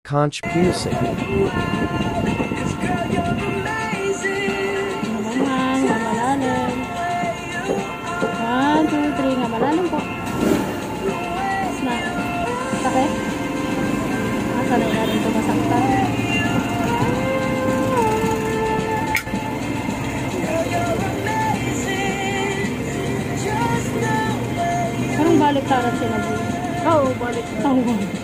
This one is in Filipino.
conch piercing. Naman, malalim. 1, 2, 3, nga malalim po. Na. Sakit? Sanay na rin ito masaktan. Parang balik tarot siya na. Oo, balik tarot.